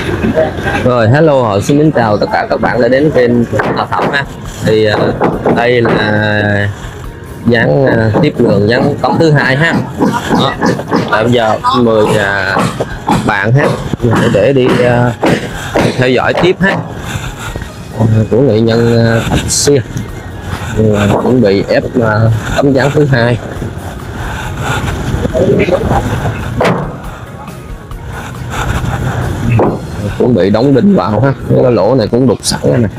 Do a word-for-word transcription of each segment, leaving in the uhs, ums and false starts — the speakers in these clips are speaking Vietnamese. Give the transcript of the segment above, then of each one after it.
Rồi hello, họ xin kính chào tất cả các bạn đã đến kênh Thảo Thẩm ha. Thì uh, đây là dán uh, tiếp lượng dán cống thứ hai ha. Đó. Và bây giờ mời uh, bạn ha để, để đi uh, theo dõi tiếp ha uh, của nghệ nhân uh, taxi uh, chuẩn bị ép uh, tấm dán thứ hai. Chuẩn bị đóng đinh vào ha, cái lỗ này cũng đục sẵn đây nè.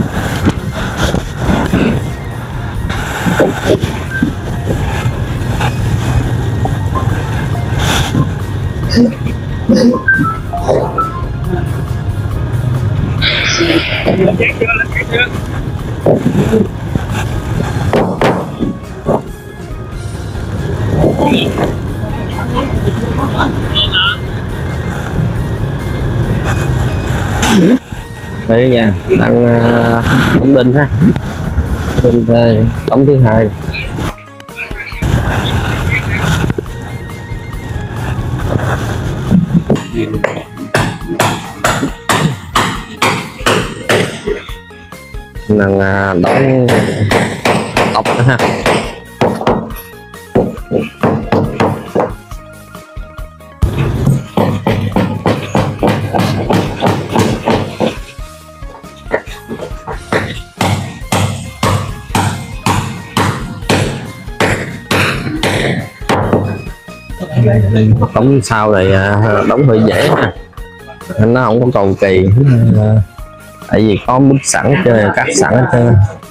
Đây nha, đang uh, đóng đinh ha, đinh đây, tấm thứ hai. Đang uh, đóng tóc nữa ha. Đóng sau này đóng hơi dễ ha, nó không có cầu kỳ, tại vì có bút sẵn cho nên cắt sẵn hết trơn.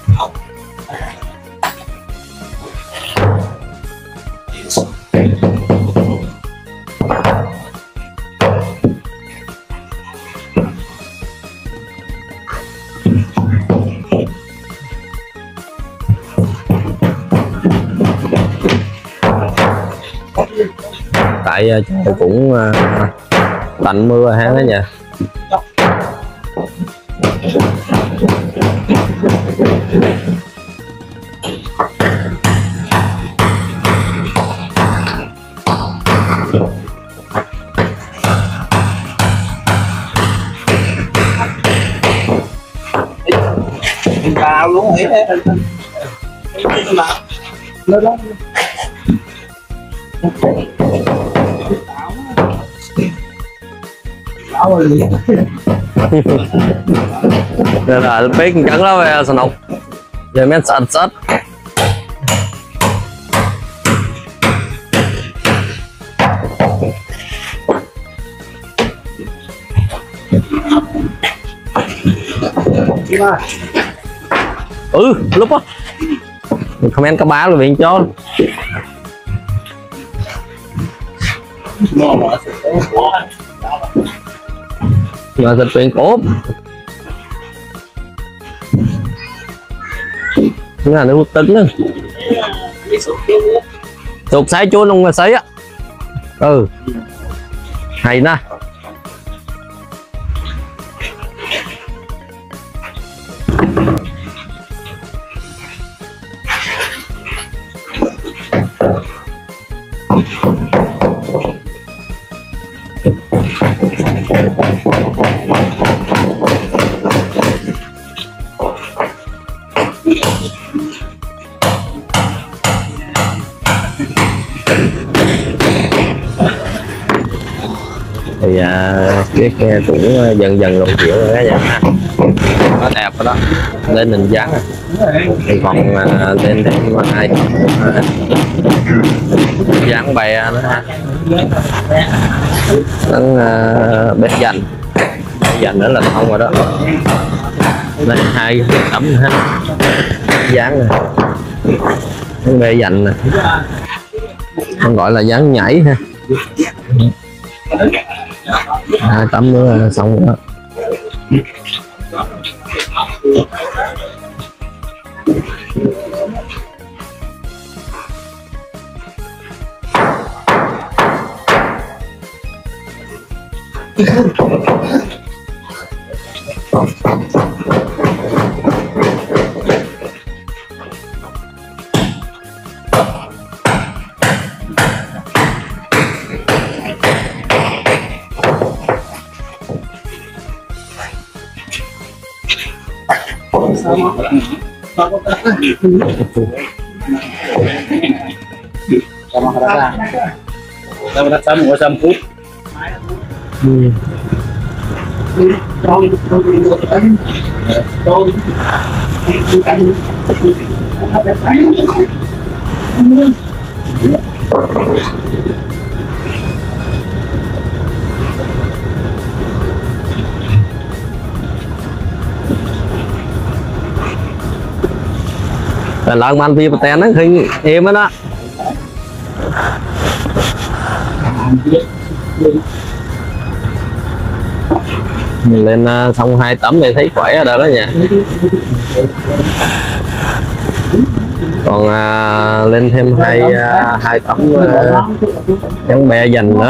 Tại trời cũng uh, tạnh mưa ha đó nha. Cao luôn nghĩ thế nó đó. Đây là biết cắn lắm về sẵn nọc giờ mới sạch sạch. Ừ lúc á comment cá bá là viện cho nhờ thịt viện cốp là nó tính nữa, sụp sái chuôn luôn mà sấy á. Ừ hay nè. Thì uh, cái ke cũng dần dần lộ kiểu rồi đó nha, nó đẹp rồi đó, lên mình dán rồi. Thì còn uh, lên thêm hai uh, dán bè nữa ha, nó uh, bếp dành bếp dành nữa là xong rồi đó. Đây hai tấm ha, dán này cái bê dành này, không gọi là dán nhảy ha. Hai tấm nữa là xong rồi đó. Sama rasa. Sama rasa mau samput. Ừ. Là lần mà anh vi tên nó khi em đó mình lên uh, xong hai tấm thì thấy khỏe rồi đó đó nha. Còn uh, lên thêm hai uh, hai tấm uh, trắng be dành nữa.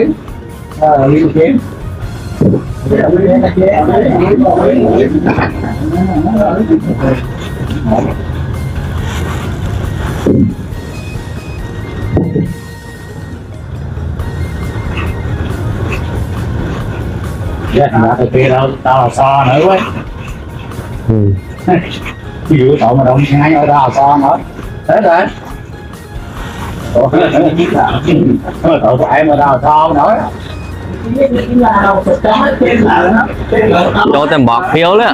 Dạ, từ kia đâu tao là so nữa quá. Ừ. Ví dụ cậu mà đông ngay ở đó là so nữa. Thế rồi. Cậu phải mà đào so nữa. Cho thêm bọt phiếu đó.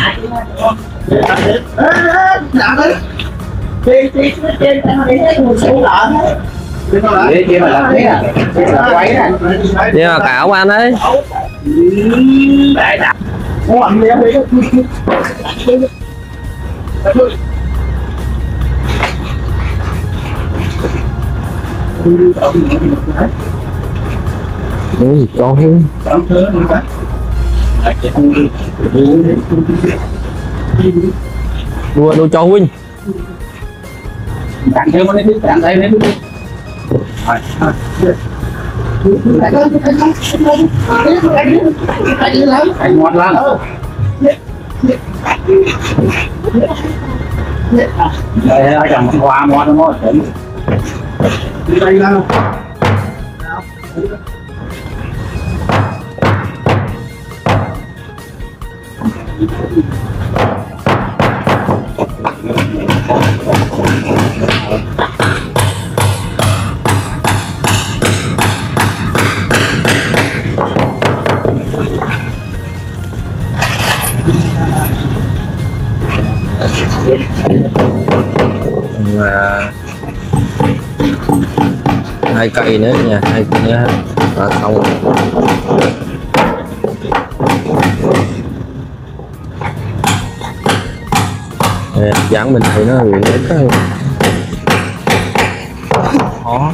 Để kia mà làm thế à? Quấy nè. Nhưng mà cả ông anh ấy. Đại đặt. Muốn làm gì không biết. Ừ, cho thêm. Đua đua cho huynh. Đặng thêm nó đi, đặng thêm nó đi. Anh ngon lắm. Đây là chẳng hoa ngon đúng không? Đây là và hai cây nữa nha, hai cây nữa là xong. Dán bên này nó bị nứt đó. Khó.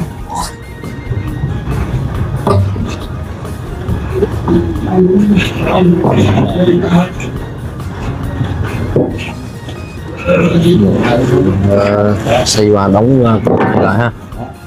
Uh, xì và đóng uh, lại ha.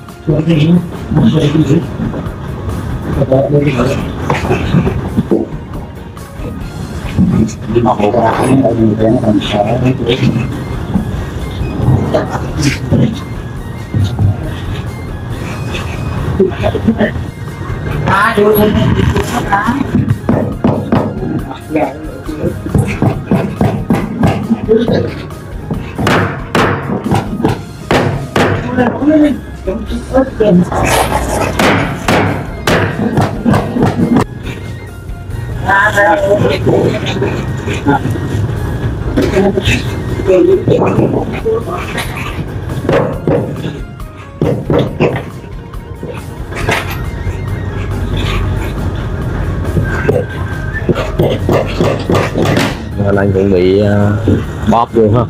Đang chuẩn bị uh, bóp vô ha,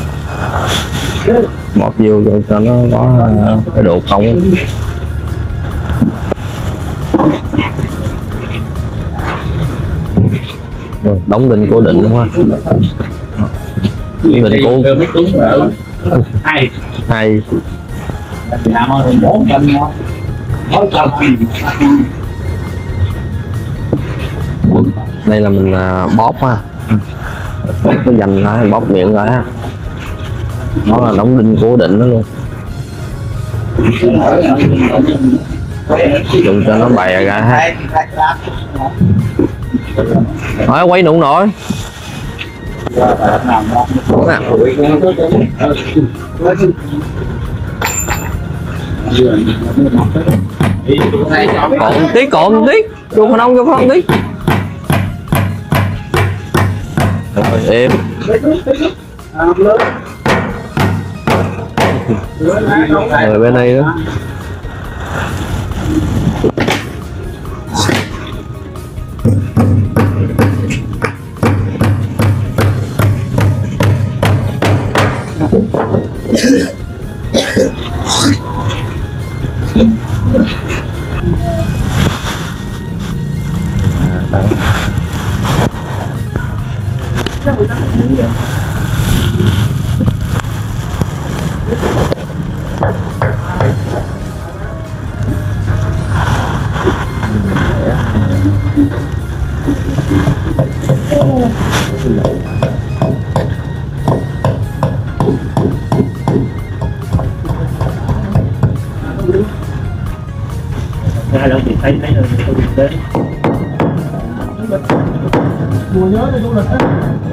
bóp vô cho nó có uh, cái độ cong. Rồi, đóng đinh cố định đúng không? Đinh cố hai hai đây là mình uh, bóp ha, bóp cái dành ra, bóp miệng rồi ha, đó là đóng đinh cố định đó luôn, dùng cho nó bè ra ha. Nói quay nụ nổi Đúng à. Còn tí còn tí vô phần ông vô phần tí rồi em rồi bên đây đó. Hai lần thì thấy thấy là tôi đến mùa nhớ đi du lịch á.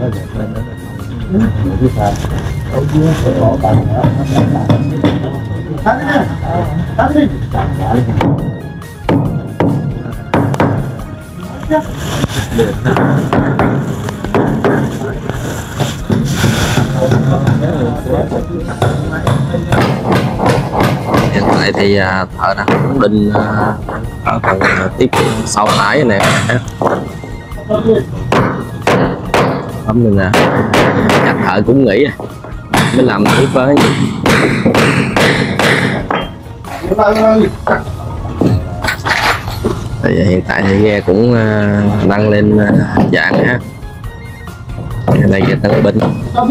Hiện tại thì à, thợ đang ổn định à, ở phần à, tiếp sau tải này tấm này nè, chắc thợ cũng nghĩ mới làm tiếp với. Thì hiện tại thì ghe cũng à, nâng lên à, dạng ha, đây là tân binh.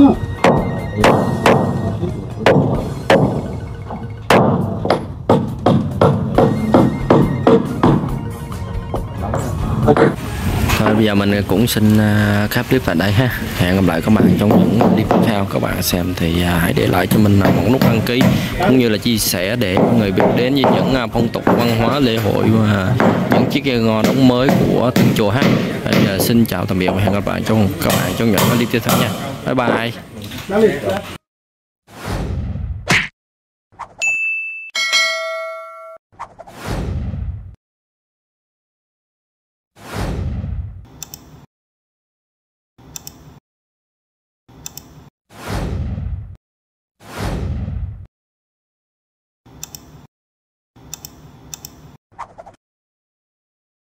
Thôi bây giờ mình cũng xin uh, khép clip tại đây ha. Hẹn gặp lại các bạn trong những clip tiếp theo. Các bạn xem thì uh, hãy để lại cho mình một nút đăng ký cũng như là chia sẻ để mọi người biết đến với những uh, phong tục văn hóa lễ hội và những chiếc ghe ngò đóng mới của Tân Chùa ha. Bây giờ xin chào tạm biệt và hẹn gặp lại trong các bạn trong những clip tiếp theo nha. Bye bye.